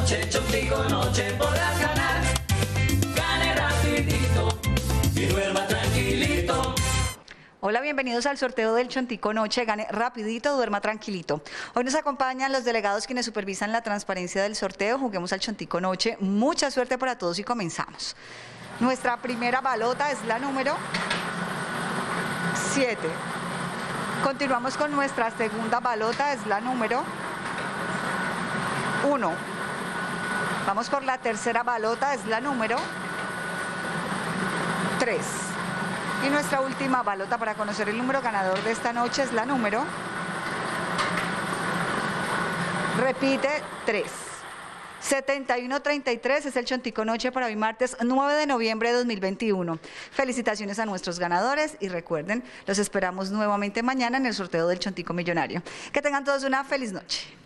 Chontico Noche podrás ganar. Gane rapidito y duerma tranquilito. Hola, bienvenidos al sorteo del Chontico Noche. Gane rapidito, duerma tranquilito. Hoy nos acompañan los delegados quienes supervisan la transparencia del sorteo. Juguemos al Chontico Noche. Mucha suerte para todos y comenzamos. Nuestra primera balota es la número 7. Continuamos con nuestra segunda balota, es la número 1. Vamos por la tercera balota, es la número 3. Y nuestra última balota para conocer el número ganador de esta noche es la número, repite, 3. 7133 es el Chontico Noche para hoy martes 9 de noviembre de 2021. Felicitaciones a nuestros ganadores y recuerden, los esperamos nuevamente mañana en el sorteo del Chontico Millonario. Que tengan todos una feliz noche.